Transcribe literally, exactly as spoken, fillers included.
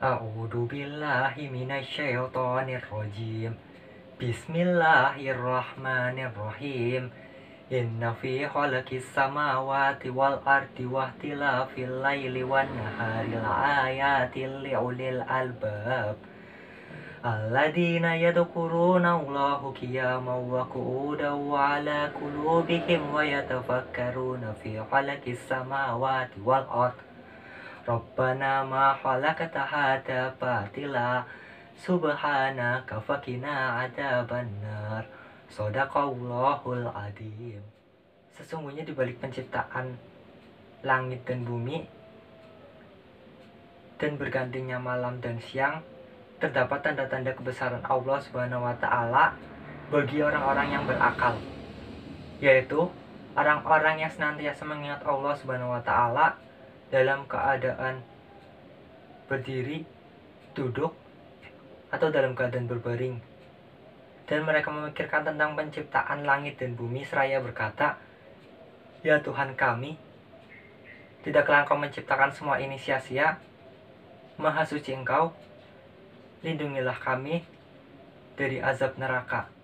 A'udzu billahi minasyaitonir rajim. Bismillahirrahmanirrahim. Inna fi khalaqis samawati wal ardi wahtilafil laili wan nahari laayatil liulil albab. Alladzina yadhkuruna Allaha qiyaman wa qu'udan wa 'ala qulubihim wa yatafakkaruna fi khalaqis samawati wal ardi. Rabbana ma khalaqta hadza batila subhanaka faqina adzabannar. Shadaqallahul adzim. Sesungguhnya di balik penciptaan langit dan bumi dan bergantinya malam dan siang terdapat tanda-tanda kebesaran Allah Subhanahu wa taala bagi orang-orang yang berakal, yaitu orang-orang yang senantiasa mengingat Allah Subhanahu wa taala dalam keadaan berdiri, duduk, atau dalam keadaan berbaring. Dan mereka memikirkan tentang penciptaan langit dan bumi seraya berkata, "Ya Tuhan kami, tidaklah Engkau menciptakan semua ini sia-sia? Maha suci Engkau, lindungilah kami dari azab neraka."